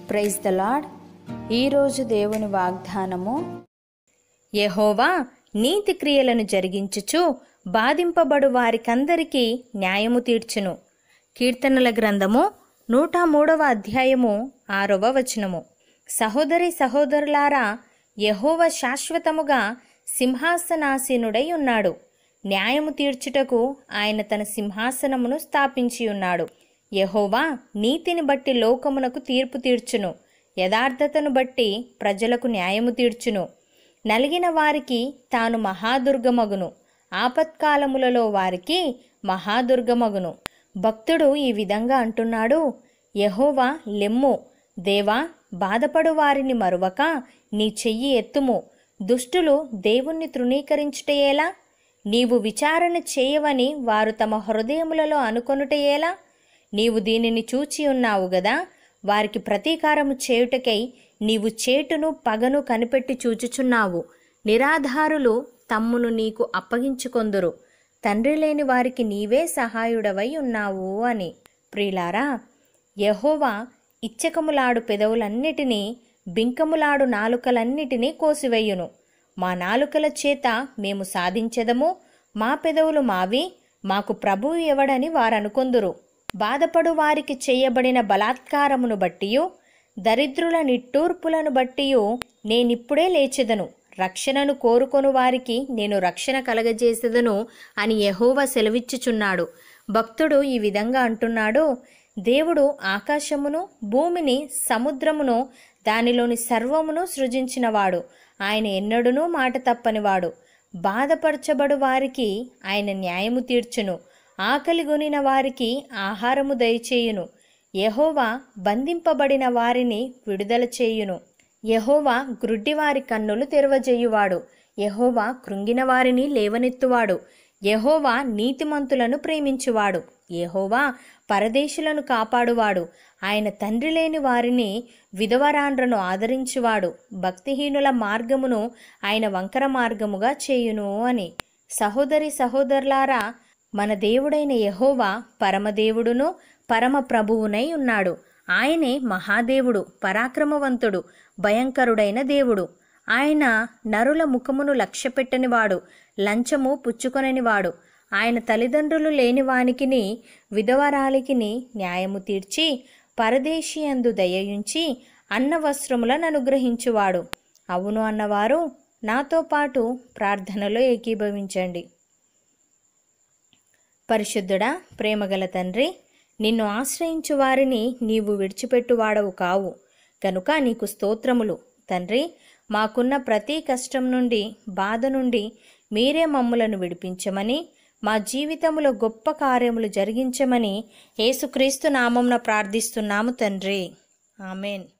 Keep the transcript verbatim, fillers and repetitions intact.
Praise the lord. ఈరోజు దేవుని వాగ్దానము, యెహోవా నీతి క్రియలను జరిగించుచు బాధింపబడు వారికందరికీ న్యాయము తీర్చును. కీర్తనల గ్రంథము నూట మూడవ అధ్యాయము ఆరవ వచనము. సహోదరి సహోదరులారా, యెహోవా శాశ్వతముగా సింహాసనాసీనుడై ఉన్నాడు. న్యాయము తీర్చుటకు ఆయన తన సింహాసనమును స్థాపించి ఉన్నాడు. యెహోవా నీతిని బట్టి లోకమునకు తీర్పు తీర్చును. యథార్థతను బట్టి ప్రజలకు న్యాయము తీర్చును. నలిగిన వారికి తాను మహాదుర్గమగును. ఆపత్కాలములలో వారికి మహాదుర్గమగును. భక్తుడు ఈ విధంగా అంటున్నాడు, యెహోవా లెమ్ము, దేవా బాధపడు వారిని మరువక నీ చెయ్యి ఎత్తుము. దుష్టులు దేవుణ్ణి తృణీకరించుటయేలా? నీవు విచారణ చేయవని వారు తమ హృదయములలో అనుకొనుటయేలా? నీవు దీనిని చూచి ఉన్నావు గదా. వారికి ప్రతీకారము చేయుటకై నీవు చేటును పగను కనిపెట్టి చూచుచున్నావు. నిరాధారులు తమ్మును నీకు అప్పగించుకొందురు. తండ్రి లేని వారికి నీవే సహాయుడవై ఉన్నావు అని. ప్రియులారా, యెహోవా ఇచ్చకములాడు పెదవులన్నిటినీ, బింకములాడు నాలుకలన్నిటినీ కోసివేయును. మా నాలుకల చేత మేము సాధించెదము, మా పెదవులు మావి, మాకు ప్రభువు ఎవడని వారనుకొందురు. బాధపడు వారికి చేయబడిన బలాత్కారమును బట్టియు దరిద్రుల నిట్టూర్పులను బట్టియు నేనిప్పుడే లేచెదను. రక్షణను కోరుకొను వారికి నేను రక్షణ కలగజేసేదను అని యెహోవా సెలవిచ్చుచున్నాడు. భక్తుడు ఈ విధంగా అంటున్నాడు, దేవుడు ఆకాశమును, భూమిని, సముద్రమును, దానిలోని సర్వమును సృజించినవాడు. ఆయన ఎన్నడూనూ మాట తప్పనివాడు. బాధపరచబడు వారికి ఆయన న్యాయము తీర్చును. ఆకలిగొనిన వారికి ఆహారము దయచేయును. యెహోవా బంధింపబడిన వారిని విడుదల చేయును. యెహోవా గ్రుడ్డివారి కన్నులు తెరవజేయువాడు. యెహోవా కృంగిన వారిని లేవనెత్తువాడు. యెహోవా నీతిమంతులను ప్రేమించువాడు. యెహోవా పరదేశులను కాపాడువాడు. ఆయన తండ్రి లేని వారిని, విధవరాండ్రను ఆదరించువాడు. భక్తిహీనుల మార్గమును ఆయన వంకర మార్గముగా చేయును అని. సహోదరి సహోదరులారా, మన దేవుడైన యెహోవా పరమదేవుడును పరమ ప్రభువునై ఉన్నాడు. ఆయనే మహాదేవుడు, పరాక్రమవంతుడు, భయంకరుడైన దేవుడు. ఆయన నరుల ముఖమును లక్ష్యపెట్టనివాడు, లంచము పుచ్చుకొననివాడు. ఆయన తల్లిదండ్రులు లేని వానికిని, విధవరాలికిని న్యాయము తీర్చి, పరదేశియందు దయయుంచి అన్న వస్త్రములను అనుగ్రహించువాడు. అవును అన్నవారు నాతో పాటు ప్రార్థనలో ఏకీభవించండి. పరిశుద్ధుడా, ప్రేమగల తండ్రి, నిన్ను ఆశ్రయించు వారిని నీవు విడిచిపెట్టువాడవు కావు కనుక నీకు స్తోత్రములు. తండ్రి, మాకున్న ప్రతి కష్టం నుండి, బాధ నుండి మీరే మమ్ములను విడిపించమని, మా జీవితములో గొప్ప కార్యములు జరిగించమని యేసుక్రీస్తు నామమున ప్రార్థిస్తున్నాము తండ్రి. ఆమెన్.